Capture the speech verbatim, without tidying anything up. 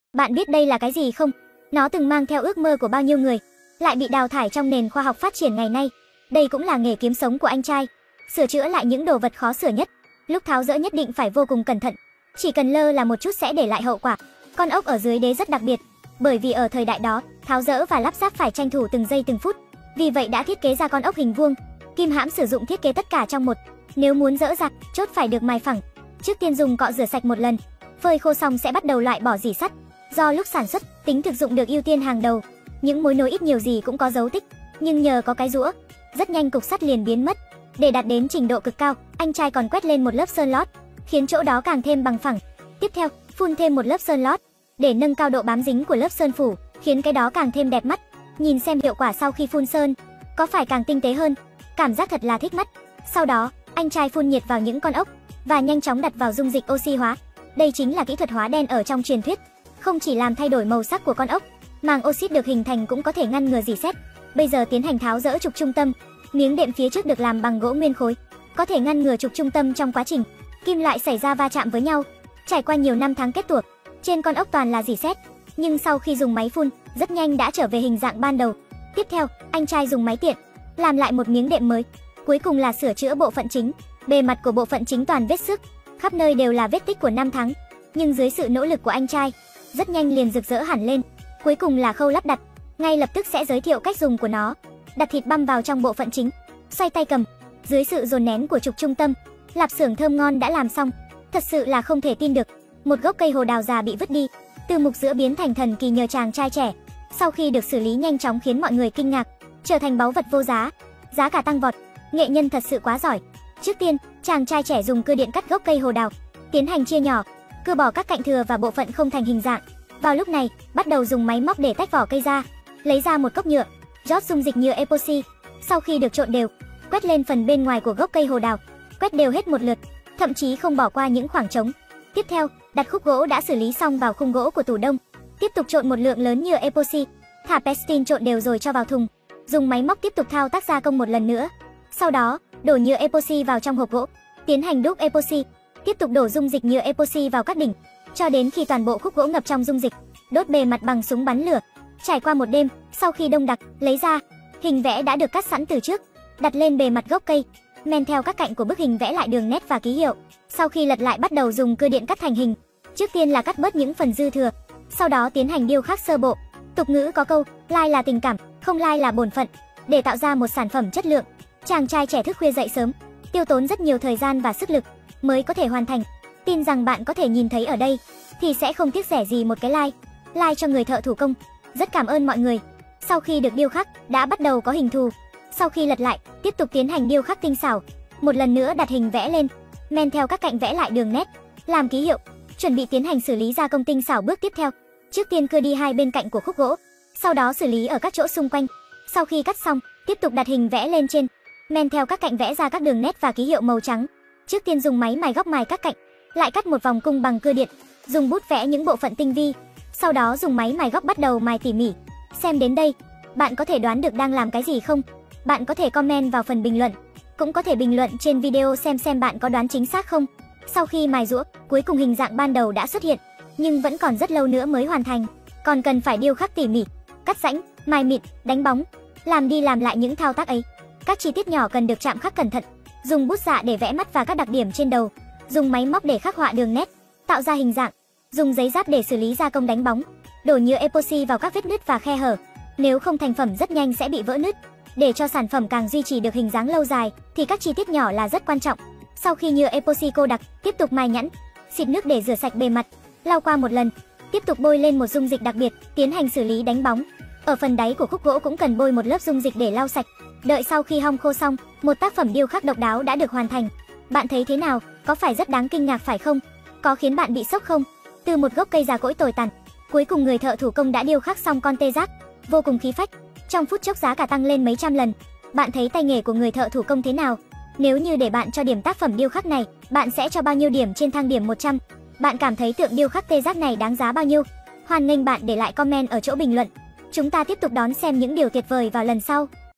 Bạn biết đây là cái gì không? Nó từng mang theo ước mơ của bao nhiêu người, lại bị đào thải trong nền khoa học phát triển ngày nay. Đây cũng là nghề kiếm sống của anh trai, sửa chữa lại những đồ vật khó sửa nhất. Lúc tháo dỡ nhất định phải vô cùng cẩn thận, chỉ cần lơ là một chút sẽ để lại hậu quả. Con ốc ở dưới đế rất đặc biệt, bởi vì ở thời đại đó, tháo dỡ và lắp ráp phải tranh thủ từng giây từng phút. Vì vậy đã thiết kế ra con ốc hình vuông. Kim hãm sử dụng thiết kế tất cả trong một. Nếu muốn dỡ ra, chốt phải được mài phẳng. Trước tiên dùng cọ rửa sạch một lần, phơi khô xong sẽ bắt đầu loại bỏ rỉ sắt. Do lúc sản xuất, tính thực dụng được ưu tiên hàng đầu. Những mối nối ít nhiều gì cũng có dấu tích, nhưng nhờ có cái rũa, rất nhanh cục sắt liền biến mất. Để đạt đến trình độ cực cao, anh trai còn quét lên một lớp sơn lót, khiến chỗ đó càng thêm bằng phẳng. Tiếp theo, phun thêm một lớp sơn lót để nâng cao độ bám dính của lớp sơn phủ, khiến cái đó càng thêm đẹp mắt. Nhìn xem hiệu quả sau khi phun sơn, có phải càng tinh tế hơn? Cảm giác thật là thích mắt. Sau đó, anh trai phun nhiệt vào những con ốc và nhanh chóng đặt vào dung dịch oxy hóa. Đây chính là kỹ thuật hóa đen ở trong truyền thuyết. Không chỉ làm thay đổi màu sắc của con ốc, màng oxit được hình thành cũng có thể ngăn ngừa rỉ sét. Bây giờ tiến hành tháo dỡ trục trung tâm. Miếng đệm phía trước được làm bằng gỗ nguyên khối, có thể ngăn ngừa trục trung tâm trong quá trình kim loại xảy ra va chạm với nhau. Trải qua nhiều năm tháng kết tuộc, trên con ốc toàn là rỉ sét, nhưng sau khi dùng máy phun, rất nhanh đã trở về hình dạng ban đầu. Tiếp theo, anh trai dùng máy tiện làm lại một miếng đệm mới. Cuối cùng là sửa chữa bộ phận chính. Bề mặt của bộ phận chính toàn vết xước, khắp nơi đều là vết tích của năm tháng, nhưng dưới sự nỗ lực của anh trai, rất nhanh liền rực rỡ hẳn lên. Cuối cùng là khâu lắp đặt. Ngay lập tức sẽ giới thiệu cách dùng của nó. Đặt thịt băm vào trong bộ phận chính, xoay tay cầm. Dưới sự dồn nén của trục trung tâm, lạp xưởng thơm ngon đã làm xong. Thật sự là không thể tin được, một gốc cây hồ đào già bị vứt đi, từ mục giữa biến thành thần kỳ nhờ chàng trai trẻ. Sau khi được xử lý nhanh chóng khiến mọi người kinh ngạc, trở thành báu vật vô giá. Giá cả tăng vọt, nghệ nhân thật sự quá giỏi. Trước tiên, chàng trai trẻ dùng cưa điện cắt gốc cây hồ đào, tiến hành chia nhỏ, cưa bỏ các cạnh thừa và bộ phận không thành hình dạng. Vào lúc này, bắt đầu dùng máy móc để tách vỏ cây ra, lấy ra một cốc nhựa, rót dung dịch nhựa epoxy. Sau khi được trộn đều, quét lên phần bên ngoài của gốc cây hồ đào, quét đều hết một lượt, thậm chí không bỏ qua những khoảng trống. Tiếp theo, đặt khúc gỗ đã xử lý xong vào khung gỗ của tủ đông, tiếp tục trộn một lượng lớn nhựa epoxy, thả pestin trộn đều rồi cho vào thùng, dùng máy móc tiếp tục thao tác gia công một lần nữa. Sau đó, đổ nhựa epoxy vào trong hộp gỗ, tiến hành đúc epoxy, tiếp tục đổ dung dịch nhựa epoxy vào các đỉnh, cho đến khi toàn bộ khúc gỗ ngập trong dung dịch, đốt bề mặt bằng súng bắn lửa. Trải qua một đêm, sau khi đông đặc, lấy ra, hình vẽ đã được cắt sẵn từ trước, đặt lên bề mặt gốc cây, men theo các cạnh của bức hình vẽ lại đường nét và ký hiệu. Sau khi lật lại bắt đầu dùng cưa điện cắt thành hình. Trước tiên là cắt bớt những phần dư thừa, sau đó tiến hành điêu khắc sơ bộ. Tục ngữ có câu, lai là tình cảm, không lai là bổn phận. Để tạo ra một sản phẩm chất lượng, chàng trai trẻ thức khuya dậy sớm, tiêu tốn rất nhiều thời gian và sức lực mới có thể hoàn thành. Tin rằng bạn có thể nhìn thấy ở đây thì sẽ không tiếc rẻ gì một cái like. Like cho người thợ thủ công. Rất cảm ơn mọi người. Sau khi được điêu khắc, đã bắt đầu có hình thù. Sau khi lật lại, tiếp tục tiến hành điêu khắc tinh xảo. Một lần nữa đặt hình vẽ lên, men theo các cạnh vẽ lại đường nét, làm ký hiệu, chuẩn bị tiến hành xử lý gia công tinh xảo. Bước tiếp theo, trước tiên cưa đi hai bên cạnh của khúc gỗ, sau đó xử lý ở các chỗ xung quanh. Sau khi cắt xong, tiếp tục đặt hình vẽ lên trên, men theo các cạnh vẽ ra các đường nét và ký hiệu màu trắng. Trước tiên dùng máy mài góc mài các cạnh, lại cắt một vòng cung bằng cưa điện, dùng bút vẽ những bộ phận tinh vi. Sau đó dùng máy mài góc bắt đầu mài tỉ mỉ. Xem đến đây, bạn có thể đoán được đang làm cái gì không? Bạn có thể comment vào phần bình luận, cũng có thể bình luận trên video xem xem bạn có đoán chính xác không. Sau khi mài giũa, cuối cùng hình dạng ban đầu đã xuất hiện, nhưng vẫn còn rất lâu nữa mới hoàn thành. Còn cần phải điêu khắc tỉ mỉ, cắt rãnh, mài mịn, đánh bóng, làm đi làm lại những thao tác ấy. Các chi tiết nhỏ cần được chạm khắc cẩn thận, dùng bút dạ để vẽ mắt và các đặc điểm trên đầu, dùng máy móc để khắc họa đường nét, tạo ra hình dạng, dùng giấy giáp để xử lý gia công đánh bóng, đổ nhựa epoxy vào các vết nứt và khe hở. Nếu không thành phẩm rất nhanh sẽ bị vỡ nứt. Để cho sản phẩm càng duy trì được hình dáng lâu dài thì các chi tiết nhỏ là rất quan trọng. Sau khi nhựa epoxy cô đặc, tiếp tục mài nhẵn, xịt nước để rửa sạch bề mặt, lau qua một lần, tiếp tục bôi lên một dung dịch đặc biệt, tiến hành xử lý đánh bóng. Ở phần đáy của khúc gỗ cũng cần bôi một lớp dung dịch để lau sạch. Đợi sau khi hong khô xong, một tác phẩm điêu khắc độc đáo đã được hoàn thành. Bạn thấy thế nào? Có phải rất đáng kinh ngạc phải không? Có khiến bạn bị sốc không? Từ một gốc cây già cỗi tồi tàn, cuối cùng người thợ thủ công đã điêu khắc xong con tê giác, vô cùng khí phách. Trong phút chốc giá cả tăng lên mấy trăm lần. Bạn thấy tay nghề của người thợ thủ công thế nào? Nếu như để bạn cho điểm tác phẩm điêu khắc này, bạn sẽ cho bao nhiêu điểm trên thang điểm một trăm? Bạn cảm thấy tượng điêu khắc tê giác này đáng giá bao nhiêu? Hoan nghênh bạn để lại comment ở chỗ bình luận. Chúng ta tiếp tục đón xem những điều tuyệt vời vào lần sau.